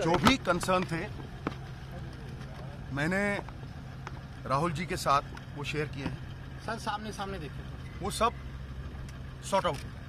जो भी कंसर्न थे मैंने राहुल जी के साथ वो शेयर किए हैं। सर सामने देखिए, वो सब सॉर्ट आउट